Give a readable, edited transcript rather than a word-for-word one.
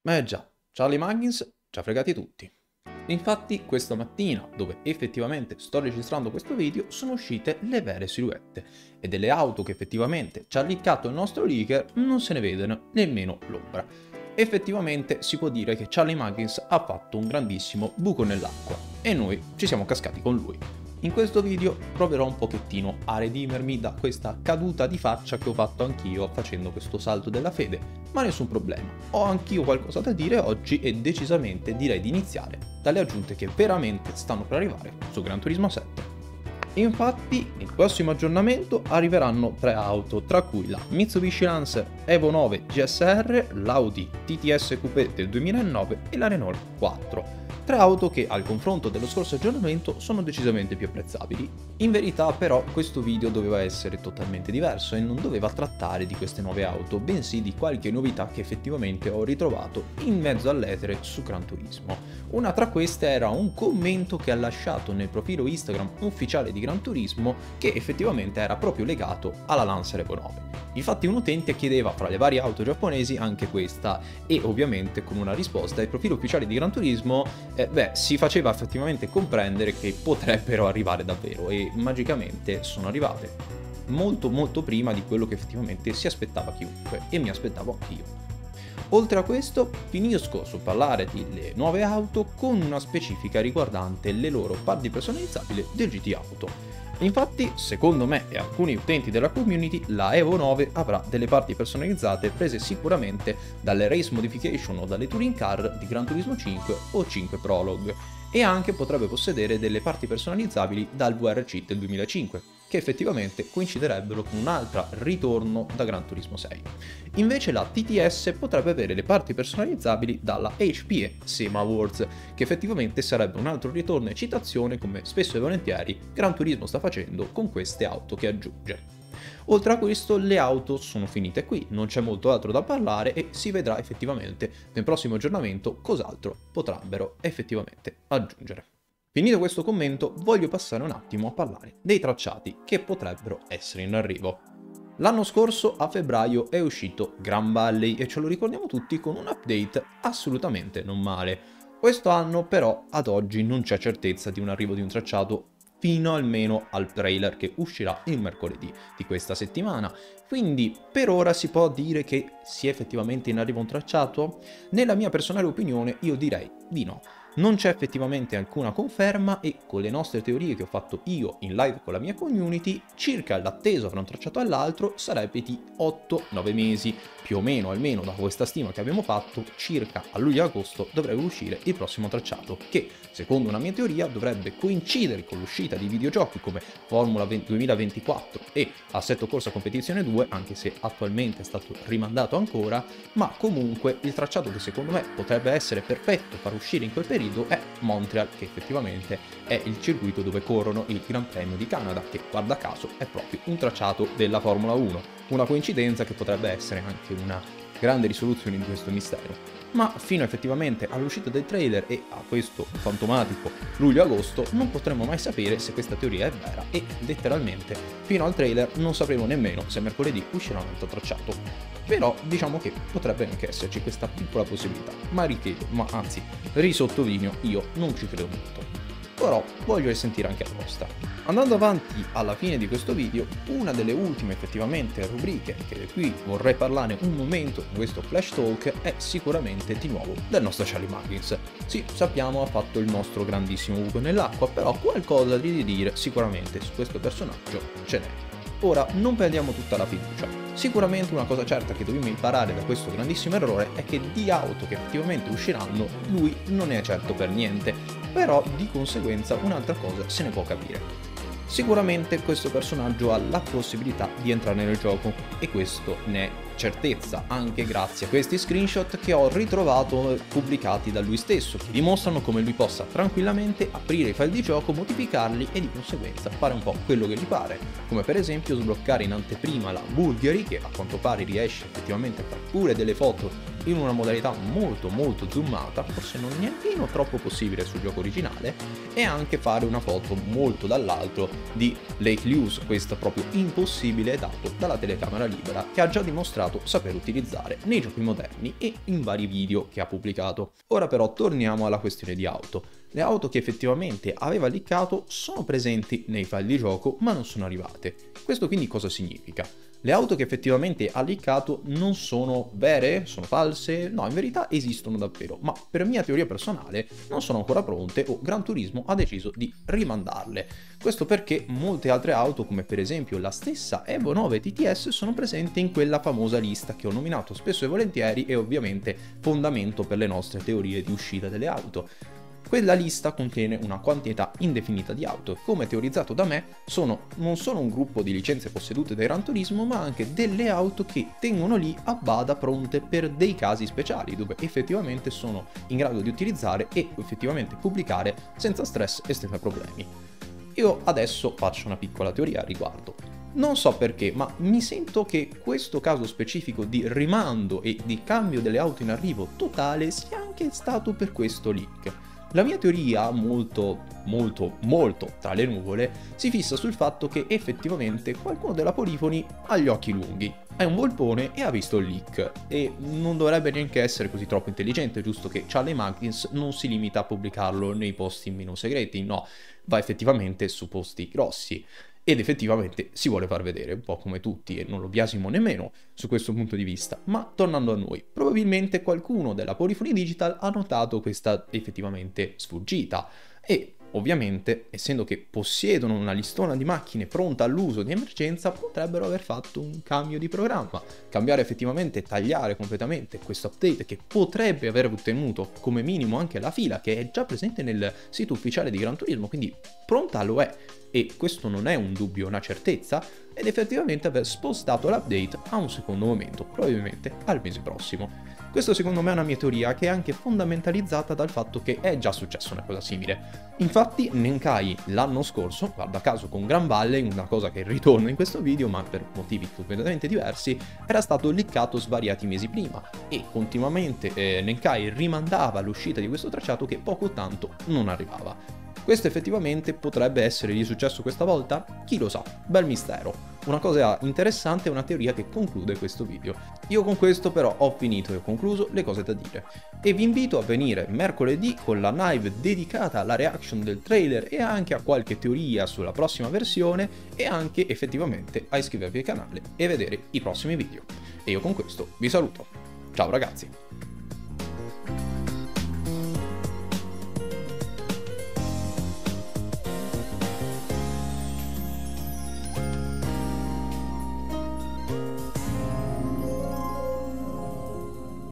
Già, Charlie Muggins ci ha fregati tutti. Infatti questa mattina, dove effettivamente sto registrando questo video, sono uscite le vere silhouette e delle auto che effettivamente ci ha liccato il nostro leaker non se ne vedono nemmeno l'ombra. Effettivamente si può dire che Charlie Muggins ha fatto un grandissimo buco nell'acqua e noi ci siamo cascati con lui. In questo video proverò un pochettino a redimermi da questa caduta di faccia che ho fatto anch'io facendo questo salto della fede, ma nessun problema, ho anch'io qualcosa da dire oggi e decisamente direi di iniziare dalle aggiunte che veramente stanno per arrivare su Gran Turismo 7. Infatti, nel prossimo aggiornamento arriveranno 3 auto, tra cui la Mitsubishi Lancer Evo 9 GSR, l'Audi TTS Coupé del 2009 e la Renault 4. 3 auto che, al confronto dello scorso aggiornamento, sono decisamente più apprezzabili. In verità, però, questo video doveva essere totalmente diverso e non doveva trattare di queste nuove auto, bensì di qualche novità che effettivamente ho ritrovato in mezzo all'etere su Gran Turismo. Una tra queste era un commento che ha lasciato nel profilo Instagram ufficiale di Gran Turismo che effettivamente era proprio legato alla Lancer Evo 9. Infatti un utente chiedeva fra le varie auto giapponesi anche questa e ovviamente con una risposta il profilo ufficiale di Gran Turismo si faceva effettivamente comprendere che potrebbero arrivare davvero e magicamente sono arrivate molto prima di quello che effettivamente si aspettava chiunque e mi aspettavo anch'io. Oltre a questo, finisco sul parlare delle nuove auto con una specifica riguardante le loro parti personalizzabili del GT Auto. Infatti, secondo me e alcuni utenti della community, la Evo 9 avrà delle parti personalizzate prese sicuramente dalle Race Modification o dalle Touring Car di Gran Turismo 5 o 5 Prologue, e anche potrebbe possedere delle parti personalizzabili dal VRC del 2005, che effettivamente coinciderebbero con un altro ritorno da Gran Turismo 6. Invece la TTS potrebbe avere le parti personalizzabili dalla HPE SEMA Awards, che effettivamente sarebbe un altro ritorno e citazione come spesso e volentieri Gran Turismo sta facendo con queste auto che aggiunge. Oltre a questo le auto sono finite qui, non c'è molto altro da parlare e si vedrà effettivamente nel prossimo aggiornamento cos'altro potrebbero effettivamente aggiungere. Finito questo commento, voglio passare un attimo a parlare dei tracciati che potrebbero essere in arrivo. L'anno scorso, a febbraio, è uscito Grand Valley e ce lo ricordiamo tutti con un update assolutamente non male. Quest'anno, però, ad oggi non c'è certezza di un arrivo di un tracciato fino almeno al trailer che uscirà il mercoledì di questa settimana. Quindi per ora si può dire che sia effettivamente in arrivo un tracciato? Nella mia personale opinione io direi di no. Non c'è effettivamente alcuna conferma e con le nostre teorie che ho fatto io in live con la mia community, circa l'atteso fra un tracciato all'altro sarebbe di 8-9 mesi, più o meno almeno da questa stima che abbiamo fatto, circa a luglio-agosto dovrebbe uscire il prossimo tracciato, che secondo una mia teoria dovrebbe coincidere con l'uscita di videogiochi come Formula 2024 e Assetto Corsa Competizione 2, anche se attualmente è stato rimandato ancora, ma comunque il tracciato che secondo me potrebbe essere perfetto far uscire in quel periodo è Montreal, che effettivamente è il circuito dove corrono il Gran Premio di Canada, che guarda caso è proprio un tracciato della Formula 1. Una coincidenza che potrebbe essere anche una grande risoluzione di questo mistero. Ma fino effettivamente all'uscita del trailer e a questo fantomatico luglio-agosto non potremo mai sapere se questa teoria è vera e letteralmente fino al trailer non sapremo nemmeno se mercoledì uscirà un altro tracciato. Però diciamo che potrebbe anche esserci questa piccola possibilità, ma risottolineo, io non ci credo molto. Però voglio risentire anche la vostra. Andando avanti alla fine di questo video, una delle ultime effettivamente rubriche che qui vorrei parlare un momento in questo flash talk è sicuramente di nuovo del nostro Charlie Muggins. Sì, sappiamo ha fatto il nostro grandissimo buco nell'acqua, però qualcosa di dire sicuramente su questo personaggio ce n'è. Ora, non perdiamo tutta la fiducia. Sicuramente una cosa certa che dobbiamo imparare da questo grandissimo errore è che di auto che effettivamente usciranno, lui non è certo per niente, però di conseguenza un'altra cosa se ne può capire. Sicuramente questo personaggio ha la possibilità di entrare nel gioco e questo ne è certezza anche grazie a questi screenshot che ho ritrovato pubblicati da lui stesso, che dimostrano come lui possa tranquillamente aprire i file di gioco, modificarli e di conseguenza fare un po' quello che gli pare, come per esempio sbloccare in anteprima la Bulgari, che a quanto pare riesce effettivamente a fare pure delle foto in una modalità molto zoomata, forse non nemmeno troppo possibile sul gioco originale, e anche fare una foto molto dall'alto di Lake Luz, questa proprio impossibile dato dalla telecamera libera che ha già dimostrato saper utilizzare nei giochi moderni e in vari video che ha pubblicato. Ora però torniamo alla questione di auto. Le auto che effettivamente aveva leakato sono presenti nei file di gioco ma non sono arrivate. Questo quindi cosa significa? Le auto che effettivamente ha leakato non sono vere? Sono false? No, in verità esistono davvero, ma per mia teoria personale non sono ancora pronte o Gran Turismo ha deciso di rimandarle. Questo perché molte altre auto, come per esempio la stessa Evo 9 TTS, sono presenti in quella famosa lista che ho nominato spesso e volentieri e ovviamente fondamento per le nostre teorie di uscita delle auto. Quella lista contiene una quantità indefinita di auto e, come teorizzato da me, non sono un gruppo di licenze possedute da Gran Turismo, ma anche delle auto che tengono lì a bada pronte per dei casi speciali, dove effettivamente sono in grado di utilizzare e effettivamente pubblicare senza stress e senza problemi. Io adesso faccio una piccola teoria a riguardo. Non so perché, ma mi sento che questo caso specifico di rimando e di cambio delle auto in arrivo totale sia anche stato per questo leak. La mia teoria, molto tra le nuvole, si fissa sul fatto che effettivamente qualcuno della Polifoni ha gli occhi lunghi, è un volpone e ha visto il leak, e non dovrebbe neanche essere così troppo intelligente, giusto che Charlie Muggins non si limita a pubblicarlo nei posti meno segreti, no, va effettivamente su posti grossi. Ed effettivamente si vuole far vedere, un po' come tutti, e non lo biasimo nemmeno su questo punto di vista. Ma tornando a noi, probabilmente qualcuno della Polyphony Digital ha notato questa effettivamente sfuggita e ovviamente, essendo che possiedono una listona di macchine pronta all'uso di emergenza, potrebbero aver fatto un cambio di programma, cambiare effettivamente, tagliare completamente questo update che potrebbe aver ottenuto come minimo anche la fila che è già presente nel sito ufficiale di Gran Turismo, quindi pronta lo è. E questo non è un dubbio, una certezza, ed effettivamente aver spostato l'update a un secondo momento, probabilmente al mese prossimo. Questo secondo me è una mia teoria che è anche fondamentalizzata dal fatto che è già successa una cosa simile. Infatti Nenkai l'anno scorso, guarda caso con Gran Valley, una cosa che ritorna in questo video ma per motivi completamente diversi, era stato leakato svariati mesi prima e continuamente Nenkai rimandava l'uscita di questo tracciato che poco tanto non arrivava. Questo effettivamente potrebbe essere di successo questa volta? Chi lo sa, bel mistero. Una cosa interessante è una teoria che conclude questo video. Io con questo però ho finito e ho concluso le cose da dire. E vi invito a venire mercoledì con la live dedicata alla reaction del trailer e anche a qualche teoria sulla prossima versione e anche effettivamente a iscrivervi al canale e vedere i prossimi video. E io con questo vi saluto. Ciao ragazzi!